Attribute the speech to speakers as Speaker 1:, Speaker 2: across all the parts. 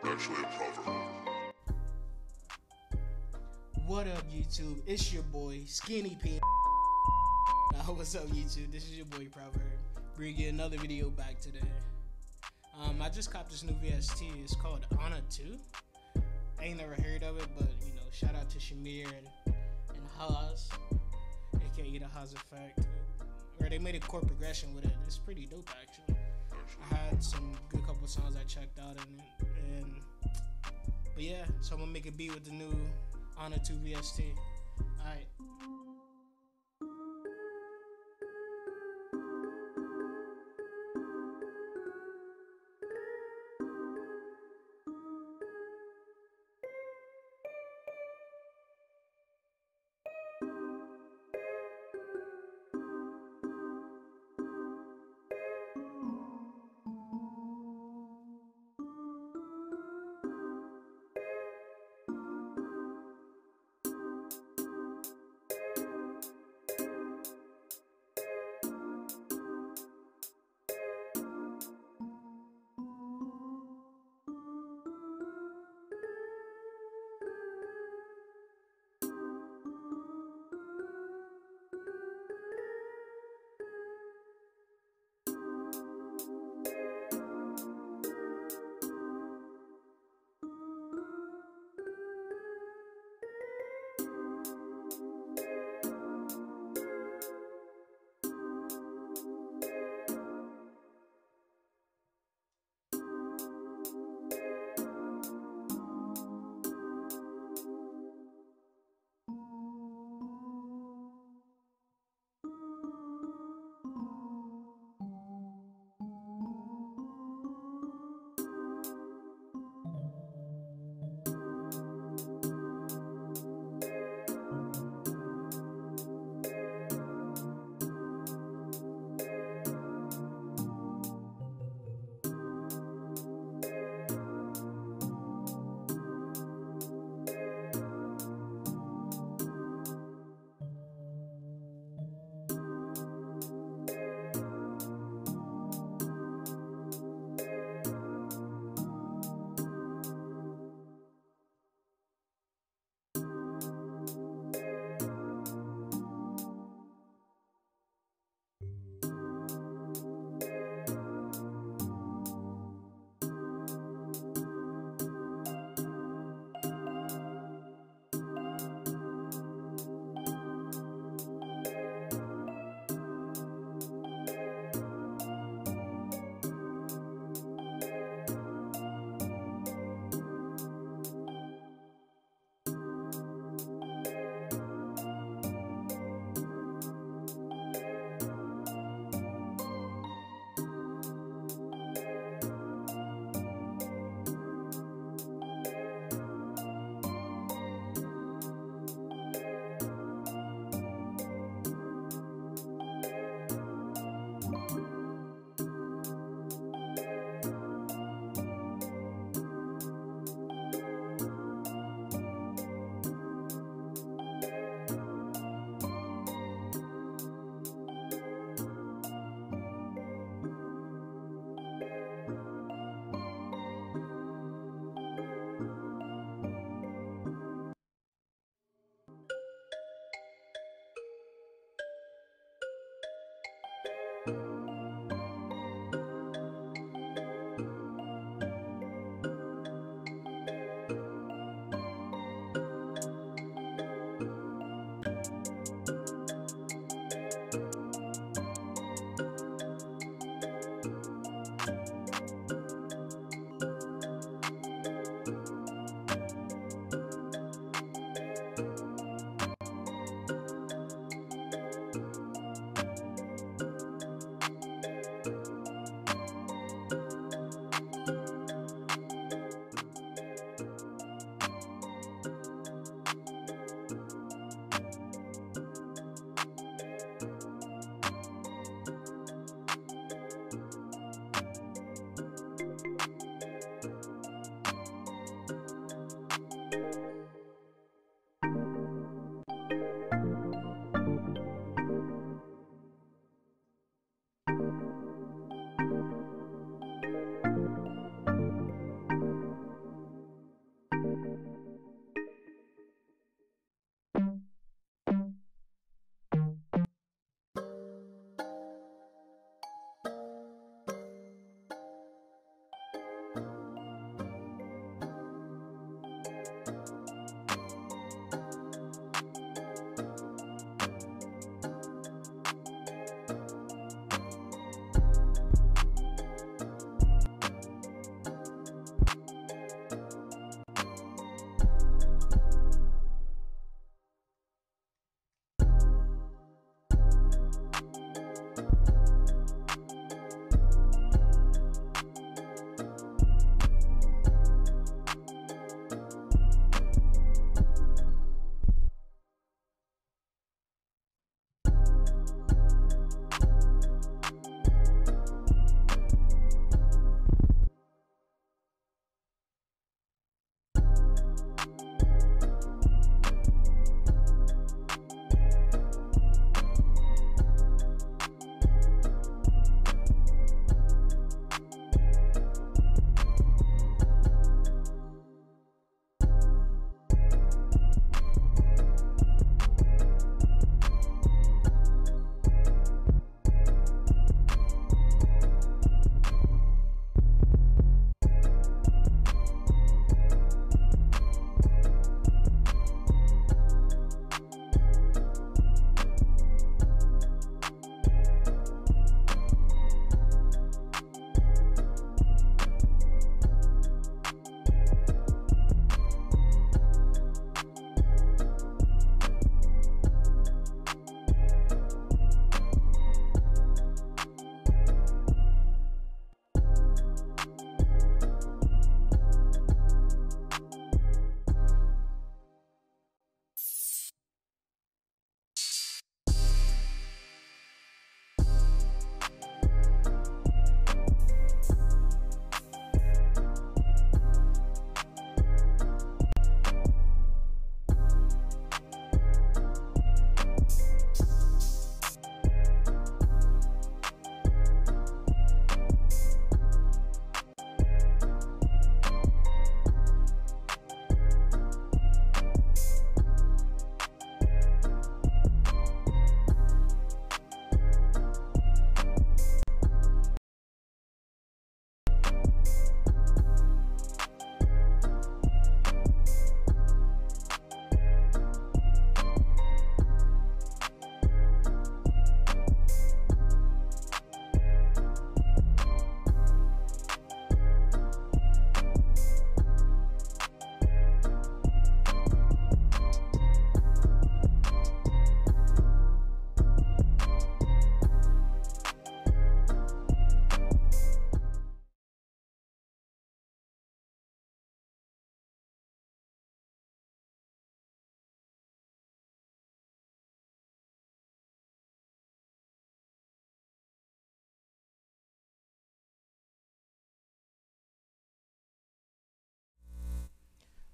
Speaker 1: actually a proverb.
Speaker 2: What up, YouTube? It's your boy, Skinny P. What's up, YouTube? This is your boy, PrVerb. Bringing another video back today. I just copped this new VST. It's called Honor 2. I ain't never heard of it, but you know, shout out to Shamir and Haas, aka the Haas Effect. Or they made a chord progression with it. It's pretty dope, actually. I had some good couple songs I checked out in it, but yeah, so I'm gonna make a beat with the new Honor 2 VST. Alright.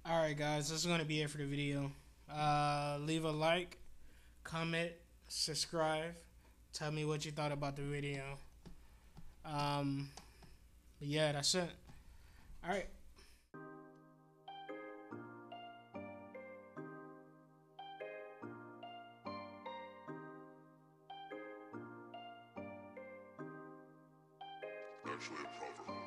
Speaker 2: Alright guys, this is going to be it for the video. Leave a like, comment, subscribe, tell me what you thought about the video. Yeah, that's it. Alright.
Speaker 1: Actually a proverb.